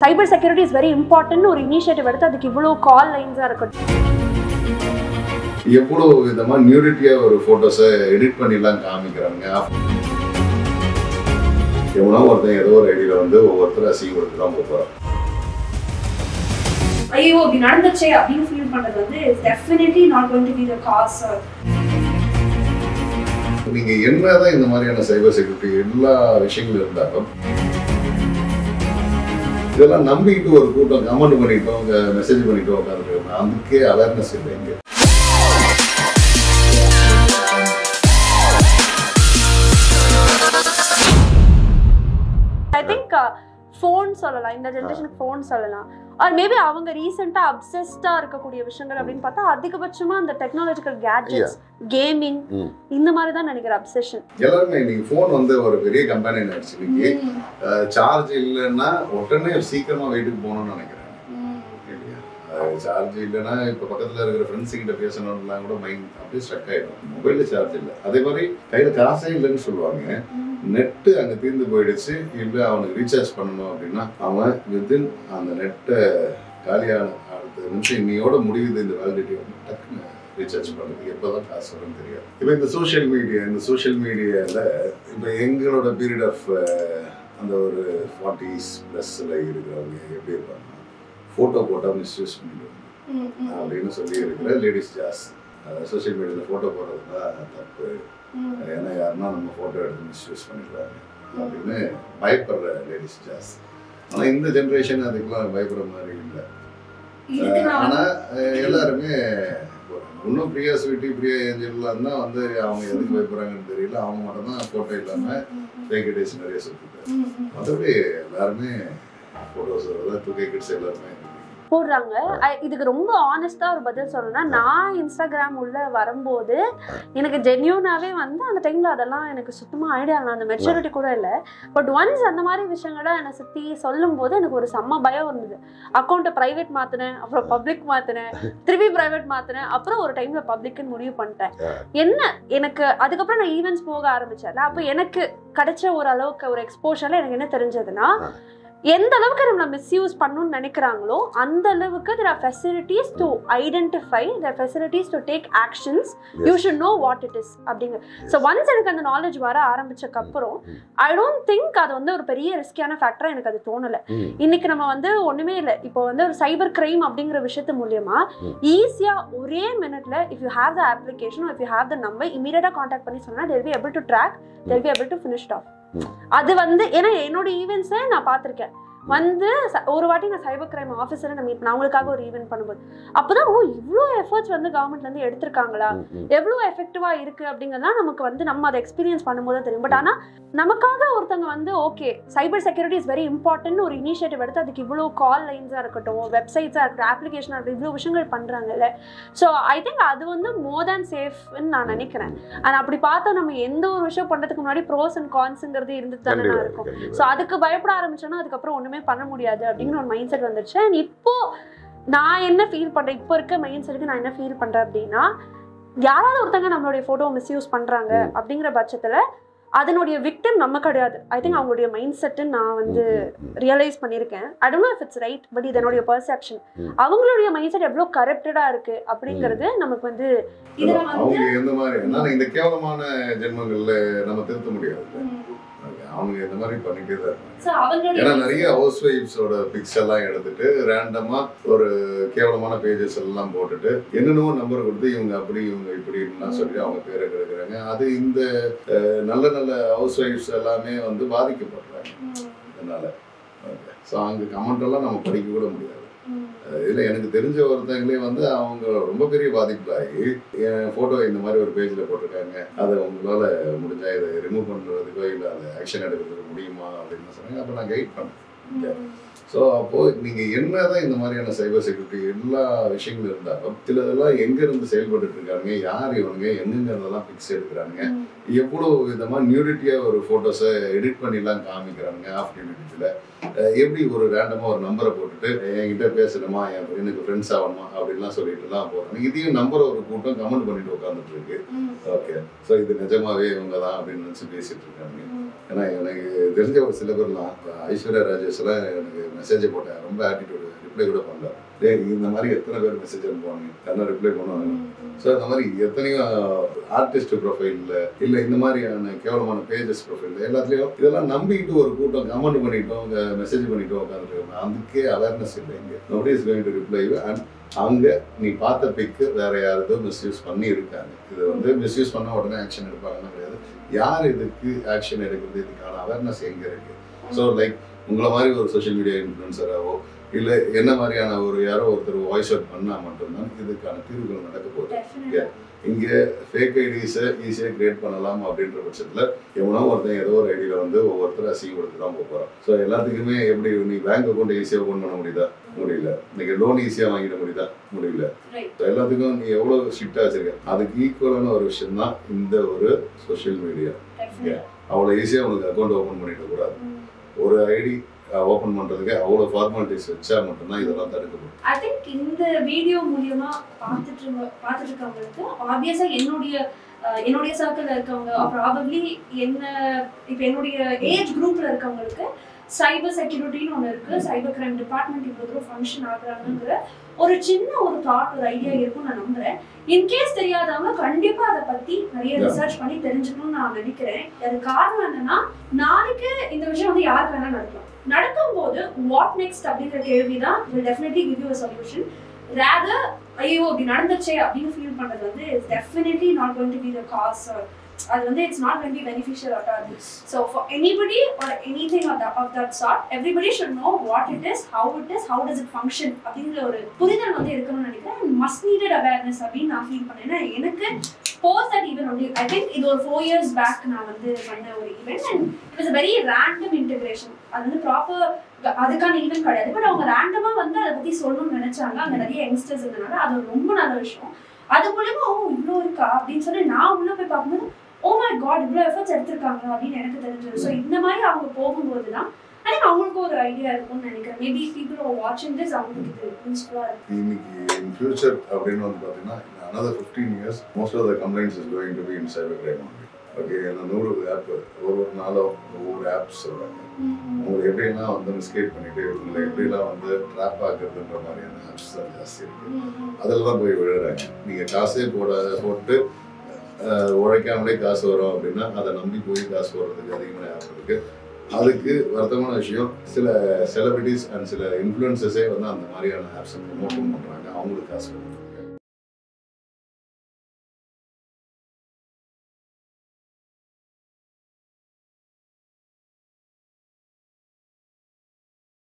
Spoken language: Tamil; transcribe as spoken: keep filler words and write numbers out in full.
Cyber security is very important ஒரு இனிஷியேட்டிவ் எடுத்து அதுக்கு இவ்வளோ கால் லைன்ஸாக இருக்கட்டும். எவ்வளோ விதமாக நியூரிட்டியாக ஒரு ஃபோட்டோஸை எடிட் பண்ணிலாம் காமிக்கிறாங்க. எவ்வளோ ஒருத்தன் ஏதோ ஒரு ஐடியில் வந்து ஒவ்வொருத்தரும் அசிங்கப்படுத்தி தான் போகிறான். ஐயோ அப்படி நடந்துச்சே அப்படின்னு ஃபீல் பண்ணுறது வந்து is definitely not going to be the cause. நீங்கள் என்னதான் இந்த மாதிரியான சைபர் செக்யூரிட்டி எல்லா விஷயங்களும் இருந்தாலும் இதெல்லாம் நம்பிக்கிட்டு ஒரு கூட்டம் கமெண்ட் பண்ணிட்டோம், மெசேஜ் பண்ணிட்டோம் உட்காந்துருக்கோம். அதுக்கே அவேர்னஸ் இல்லைங்க. ஐ திங்க் ஃபோன் சொல்லலாம், இந்த ஜென்ரேஷனுக்கு ஃபோன் சொல்லலாம். ஆர் மேபி அவங்க ரீசெண்டாக அப்சஸ்டாக இருக்கக்கூடிய விஷயங்கள் அப்படின்னு பார்த்தா அதிகபட்சமாக அந்த டெக்னாலஜிக்கல் கேட்ஜெட்ஸ், கேமிங், இந்த மாதிரி தான் நினைக்கிறேன் அப்சஷன். எல்லாருமே இன்னைக்கு ஃபோன் வந்து ஒரு பெரிய கம்பெனி ஆயிடுச்சு. இன்னைக்கு சார்ஜ் இல்லைன்னா உடனே சீக்கிரமாக வீட்டுக்கு போகணும்னு நினைக்கிறேன். சார்ஜ் இல்லைன்னா இப்போ பக்கத்தில் இருக்கிற ஃப்ரெண்ட்ஸு கிட்ட பேசணும்லாம் கூட மைண்ட் அப்படியே ஸ்ட்ரக் ஆகிடும். மொபைலில் சார்ஜ் இல்லை. அதே மாதிரி கையில் காசே இல்லைன்னு சொல்லுவாங்க. நெட்டு அங்கே தீர்ந்து போயிடுச்சு, இல்லை அவனுக்கு ரீசார்ஜ் பண்ணணும் அப்படின்னா அவன் வித்தின் அந்த நெட்டை காலியான அடுத்த நிமிஷம் இன்னையோட முடியுது இந்த வேலிடிட்டி வந்து டக்குன்னு ரீசார்ஜ் பண்ணுறதுக்கு எப்போ தான் காசு வரும்னு தெரியாது. இப்போ இந்த சோஷியல் மீடியா இந்த சோஷியல் மீடியாவில் இப்போ எங்களோட பீரியட் ஆஃப் அந்த ஒரு ஃபார்ட்டிஸ் ப்ளஸில் இருக்கிறவங்க எப்படி இருப்பாங்க, ஃபோட்டோ போட்டால் மிஸ்யூஸ் பண்ணிடுவாங்க அப்படின்னு சொல்லி இருக்கிற லேடிஸ் ஜாஸ்தி. சோஷியல் மீடியாவில் ஃபோட்டோ போடுறது தான் தப்பு, ஏன்னா யாருன்னா நம்ம ஃபோட்டோ எடுத்து மிஸ்யூஸ் பண்ணிடுவாங்க அப்படின்னு பயப்படுற லேடிஸ் ஜாஸ்தி. ஆனால் இந்த ஜென்ரேஷன் அதுக்கெல்லாம் பயப்படுற மாதிரி இல்லை. ஆனால் எல்லாருமே இன்னும் பிரியா ஸ்வீட்டி, பிரியா ஏஞ்சல்லாம் தான் வந்து அவங்க எதுக்கு பயப்படுறாங்கன்னு தெரியல. அவங்க மட்டும் தான் ஃபோட்டோ இல்லாமல் ஃபேக் ஐடிஸ் நிறைய சொல்லிட்டு மற்றபடி எல்லாருமே ஃபோட்டோஸ் டூ கே கிட்ஸ் எல்லாருமே போடுறாங்க. இதுக்கு ரொம்ப ஆனஸ்டா ஒரு பதில் சொல்லணும்னா, நான் இன்ஸ்டாகிராம் உள்ள வரும்போது எனக்கு ஜென்யூனாவே வந்து அந்த டைம்ல அதெல்லாம் எனக்கு சுத்தமா ஐடியா இல்லை, அந்த மெச்சூரிட்டி கூட இல்லை. பட் ஒன்ஸ் அந்த மாதிரி விஷயங்களை என்னை சுற்றி சொல்லும் போது எனக்கு ஒரு செம்ம பயம் இருந்தது. அக்கௌண்ட்டை ப்ரைவேட் மாத்தினேன், அப்புறம் பப்ளிக் மாத்தினேன், திருப்பி ப்ரைவேட் மாத்தினேன், அப்புறம் ஒரு டைம்ல பப்ளிக்னு முடிவு பண்ணிட்டேன். என்ன எனக்கு அதுக்கப்புறம் நான் ஈவெண்ட்ஸ் போக ஆரம்பிச்சேன். அப்போ எனக்கு கிடைச்ச ஒரு அளவுக்கு ஒரு எக்ஸ்போஷர்ல எனக்கு என்ன தெரிஞ்சதுன்னா, எந்த அளவுக்கு நம்மளை மிஸ்யூஸ் பண்ணணும்னு நினைக்கிறாங்களோ அந்த அளவுக்கு there are facilities to identify, there are facilities to take actions. You should know what it is அப்படிங்க. ஸோ ஒன்ஸ் எனக்கு அந்த நாலேஜ் வர ஆரம்பிச்சக்கு அப்புறம் ஐ டோன்ட் திங்க் அது வந்து ஒரு பெரிய ரிஸ்கியான ஃபேக்டரா எனக்கு அது தோணலை. இன்னைக்கு நம்ம வந்து ஒண்ணுமே இல்லை, இப்போ வந்து ஒரு சைபர் கிரைம் அப்படிங்கிற விஷயத்து மூலியமா ஈஸியா ஒரே மினிட்ல if you have the application, if you have the number, இமீடியட்டா கான்டாக்ட் பண்ணி சொன்னா they'll be able to track, they'll be able to finish it off. அது வந்து ஏன்னா என்னோட ஈவெண்ட்ஸை நான் பார்த்துருக்கேன். வந்து ஒரு வாட்டி நான் சைபர் கிரைம் ஆஃபீஸரை நான் மீட் பண்ண அவங்களுக்காக ஒரு ஈவெண்ட் பண்ணும்போது அப்போதான் ஓ இவ்வளோ எஃபர்ட்ஸ் வந்து கவர்மெண்ட்லேருந்து எடுத்திருக்காங்களா, எவ்வளோ எஃபெக்டிவாக இருக்குது அப்படிங்கிறதுலாம் நமக்கு வந்து நம்ம அதை எக்ஸ்பீரியன்ஸ் பண்ணும்போது தெரியும். பட் ஆனால் நமக்காக ஒருத்தவங்க வந்து okay cyber security is very important ஒரு இனிஷியேட்டிவ் எடுத்து அதுக்கு இவ்வளோ கால் லைன்ஸாக இருக்கட்டும், வெப்சைட்ஸாக இருக்கட்டும், அப்ளிகேஷனாக இருக்கட்டும், இவ்வளோ விஷயங்கள் பண்ணுறாங்கல்ல. ஸோ ஐ திங்க் அது வந்து மோர் தேன் சேஃப்னு நான் நினைக்கிறேன். ஆனால் அப்படி பார்த்தா நம்ம எந்த ஒரு விஷயம் பண்ணுறதுக்கு முன்னாடி ப்ரோஸ் அண்ட் கான்ஸுங்கிறது இருந்துட்டு தானே இருக்கும். ஸோ அதுக்கு பயப்பட ஆரம்பிச்சோன்னா அதுக்கப்புறம் ஒன்றுமே பண்ண முடியாது அப்படிங்கிற ஒரு மைண்ட் செட் வந்துருச்சு. அண்ட் இப்போ நான் என்ன ஃபீல் பண்றேன், இப்போ இருக்க மைண்ட் செட்டுக்கு நான் என்ன ஃபீல் பண்றேன் அப்படின்னா, யாராவது ஒருத்தங்க நம்மளுடைய போட்டோ மிஸ்யூஸ் பண்றாங்க அப்படிங்கிற பட்சத்துல அதனுடைய விக்டிம் நம்ம கிடையாது. ஐ திங்க் அவங்களுடைய மைண்ட் செட்டு நான் வந்து ரியலைஸ் பண்ணியிருக்கேன். I don't know if it's right, but இது என்னுடைய பெர்செப்ஷன். அவங்களுடைய மைண்ட் செட் எவ்வளோ கரப்டடா இருக்கு அப்படிங்கிறது நமக்கு வந்து அவங்க எந்த மாதிரி இந்த கேவலமான ஜென்மங்கள்ல நம்ம திருத்த முடியாது. அவங்க இந்த மாதிரி பண்ணிட்டே தான் இருக்காங்க. ஏன்னா நிறைய ஹவுஸ் ஒய்ஃப்ஸோட பிக்ஸ் எல்லாம் எடுத்துட்டு ரேண்டமா ஒரு கேவலமான பேஜஸ் எல்லாம் போட்டுட்டு என்னென்னமோ நம்பர் கொடுத்து இவங்க அப்படி இவங்க இப்படின்னு சொல்லி அவங்க பேரை கெடுக்கிறாங்க. அது இந்த நல்ல நல்ல ஹவுஸ் ஒய்ஃப்ஸ் எல்லாமே வந்து பாதிக்கப்படுறாங்க இதனால. ஸோ அங்கே கமெண்ட் எல்லாம் நம்ம படிக்க கூட முடியாது. இதில் எனக்கு தெரிஞ்ச ஒருத்தங்களே வந்து அவங்க ரொம்ப பெரிய பாதிப்பாகி என் ஃபோட்டோ இந்த மாதிரி ஒரு பேஜில் போட்டிருக்காங்க, அதை உங்களால் முடிஞ்சா இதை ரிமூவ் பண்ணுறதுக்கோ இல்லை அதை ஆக்ஷன் எடுக்கிறதுக்கு முடியுமா அப்படின்னு சொன்னாங்க. அப்போ நான் கைட் பண்ணேன். ஸோ அப்போது நீங்கள் என்ன தான் இந்த மாதிரியான சைபர் செக்யூரிட்டி எல்லா விஷயங்களும் இருந்தாலும் சிலதெல்லாம் எங்கேருந்து செயல்பட்டு இருக்காங்க, யார் இவனுங்க, எங்கெங்க அதெல்லாம் பிக்ஸ் எடுக்கிறாங்க, எவ்வளோ விதமாக நியூடிட்டியாக ஒரு ஃபோட்டோஸை எடிட் பண்ணிலாம் காமிக்கிறானுங்க ஆஃப் நியூடிட்டியில். எப்படி ஒரு ரேண்டமாக ஒரு நம்பரை போட்டுட்டு என்கிட்ட பேசணுமா, என் எனக்கு ஃப்ரெண்ட்ஸ் ஆகணுமா அப்படின்லாம் சொல்லிட்டுலாம் போகிறாங்க. இதையும் நம்பர் ஒரு கூட்டம் கமெண்ட் பண்ணிட்டு உட்காந்துட்டு இருக்கு. ஓகே, ஸோ இது நிஜமாவே இவங்க தான் அப்படின்னு நினச்சி பேசிட்டு இருக்காங்க. ஏன்னா எனக்கு தெரிஞ்ச ஒரு சில பேர்லாம் ஐஸ்வர்யா ராஜேஷ்லாம் எனக்கு மெசேஜை போட்டேன், ரொம்ப ஆட்டிடியூடு, ரிப்ளை கூட பண்ணல. டே இந்த மாதிரி எத்தனை பேர் மெசேஜ் அனுப்புவாங்க, யாரும் ரிப்ளை பண்ணுவாங்க. ஸோ இந்த மாதிரி எத்தனையோ ஆர்டிஸ்ட் ப்ரொஃபைலில் இல்லை இந்த மாதிரியான கேவலமான பேஜஸ் ப்ரொஃபைல் எல்லாத்துலேயும் இதெல்லாம் நம்பிக்கிட்டு ஒரு கூட்டம் கமெண்ட் பண்ணிட்டோம், அவங்க மெசேஜ் பண்ணிட்டோம் உட்காந்துருக்காங்க. அதுக்கே அவேர்னஸ் இல்லை. இங்கே nobody is going to reply and அங்கே நீ பார்த்த பிக்கு வேற யாருதோ மிஸ்யூஸ் பண்ணி இருக்காங்க. இது வந்து மிஸ்யூஸ் பண்ண உடனே ஆக்ஷன் எடுப்பாங்கன்னு கிடையாது. யார் இதுக்கு ஆக்ஷன் எடுக்கிறது, இதுக்கான அவேர்னஸ் எங்கே இருக்கு? ஸோ லைக் உங்களை மாதிரி ஒரு சோஷியல் மீடியா இன்ஃப்ளூன்சராகவோ இல்லை என்ன மாதிரியான ஒரு யாரோ ஒருத்தர் வாய்ஸ் அவுட் பண்ணால் மட்டும்தான் இதுக்கான தீர்வுகள் நடக்க போகுது. இங்கே ஃபேக் ஐடிஸை ஈஸியாக கிரியேட் பண்ணலாம் அப்படின்ற பட்சத்தில் எவனோ ஒருத்தன் ஏதோ ஒரு ஐடியில் வந்து ஒவ்வொருத்தர் அசிங்கம் கொடுத்து தான் போகிறான். ஸோ எல்லாத்துக்குமே எப்படி நீ பேங்க் அக்கௌண்ட் ஈஸியாக ஓப்பன் பண்ண முடியுதா? முடியல. இன்னைக்கு லோன் ஈஸியாக வாங்கிட முடியுதா? முடியல. ஸோ எல்லாத்துக்கும் நீ எவ்வளோ ஸ்ட்ரிக்டாக வச்சிருக்க, அதுக்கு ஈக்குவலான ஒரு விஷயம் தான் இந்த ஒரு சோஷியல் மீடியா. அவ்வளோ ஈஸியாக உங்களுக்கு அக்கௌண்ட் ஓப்பன் பண்ணிட கூடாது. ஒரு ஐடி ஓபன் பண்றதுக்கு அவ்வளவு ஃபார்மாலிட்டிஸ் வச்சா மட்டும்தான் இதெல்லாம் தடுக்கப்படும். ஐ திங்க் இந்த வீடியோ மூலமா பார்த்துட்டு பார்த்துட்டு இருக்கவங்களுக்கு ஆப்வியஸா என்னுடைய என்னுடைய சர்க்கிள்ல இருக்கவங்க ப்ராபப்ளி என்ன இப்போ என்னுடைய ஏஜ் குரூப்ல இருக்கவங்களுக்கு சைபர் செக்யூரிட்டின்னு ஒன்று இருக்கு, சைபர் கிரைம் டிபார்ட்மெண்ட் இவ்வளோ தூரம் ஃபங்க்ஷன் ஆகுறாங்கிற ஒரு சின்ன ஒரு தாட் ஒரு ஐடியா இருக்கும்னு நான் நம்புறேன். இன்கேஸ் தெரியாதவங்க கண்டிப்பா அதை பத்தி நிறைய ரிசர்ச் பண்ணி தெரிஞ்சுக்கணும்னு நான் நினைக்கிறேன். அது காரணம் என்னன்னா நாளைக்கு இந்த விஷயம் வந்து யாருக்கு வேணா நடக்கும். நடக்கும் போது வாட் நெக்ஸ்ட் அப்படிங்கிற கேள்விதான் will definitely give you a solution. rather ஐயோ அப்படி நடந்துச்சே அப்படின்னு ஃபீல் பண்றது வந்து is definitely not going to be the cause. அது வந்து it's not going to be beneficial at all. So for anybody or anything of that of that sort, everybody should know what it is, how it is, how does it function அப்படிங்கிற ஒரு புரிதல் வந்து இருக்கணும்னு நினைக்கிறேன். must needed awareness அப்படின்னு நான் ஃபீல் பண்ணேன்னா எனக்கு post that even only I think இது ஒரு four years back நான் வந்து பண்ண ஒரு event and it was a very random integration. அது வந்து ப்ராப்பர் அதுக்கான ஈவென்ட் கிடையாது. பட் அவங்க ரேண்டமா வந்து அதை பத்தி சொல்லணும்னு நினைச்சாங்க. அங்க நிறைய யங்ஸ்டர்ஸ் இருந்தனால அது ரொம்ப நல்ல விஷயம். அது மூலமா ஓ இவ்வளோ இருக்கா அப்படின்னு சொல்லி நான் உள்ள போய் பார்க்கும்போது ஓ மை காட் இவ்வளோ எஃபர்ட்ஸ் எடுத்திருக்காங்க அப்படின்னு எனக்கு தெரிஞ்சது. ஸோ இந்த மாதிரி அவங்க போகும்போது தான் ஐ திங்க் அவங்களுக்கு ஒரு ஐடியா இருக்கும்னு நினைக்கிறேன். மேபி பீப்புள் ஆர் வாட்சிங் திஸ் அவங்களுக்கு இது யூஸ்ஃபுல்லாக இருக்கும். இன்னைக்கு இன் ஃபியூச்சர் அப்படின்னு வந்து பார்த்தீங்கன்னா another fifteen years most of the complaints is going to be in cyber crime only. Okay, அந்த நூறு ஆப் ஒரு ஒரு நாளும் ஒவ்வொரு ஆப்ஸ் சொல்கிறாங்க. உங்களுக்கு எப்படிலாம் வந்து மிஸ்கைட் பண்ணிட்டு உங்களை எப்படிலாம் வந்து ட்ராப் ஆக்குறதுன்ற மாதிரியான ஆப்ஸ் தான் ஜாஸ்தி இருக்குது. அதில் தான் போய் விழுறாங்க. நீங்கள் காசே போட போட்டு உழைக்காமலே காசு வரும் அப்படின்னா அதை நம்பி போய் காசு போடுறதுக்கு அதிகமான ஆப் இருக்குது. அதுக்கு வருத்தமான விஷயம் சில செலிபிரிட்டிஸ் அண்ட் சில இன்ஃப்ளூயன்சஸே வந்து அந்த மாதிரியான ஆப்ஸை ப்ரொமோட் பண்ணுறாங்க, அவங்களுக்கு காசு வருது.